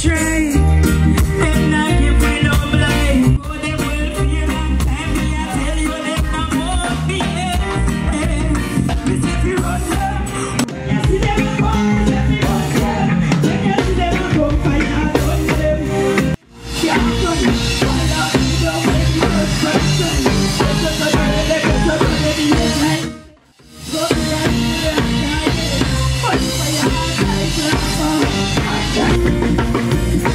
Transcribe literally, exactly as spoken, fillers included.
astray. Them not give me no blame. Go them welfare and time me I tell you them no more fear. This if you run them, when you see them come, let me run them. When you see them come, fire run them. Yeah, run. Fire run them when you just run them. Let us run them, let us run them in the night. Go run them, but fire like a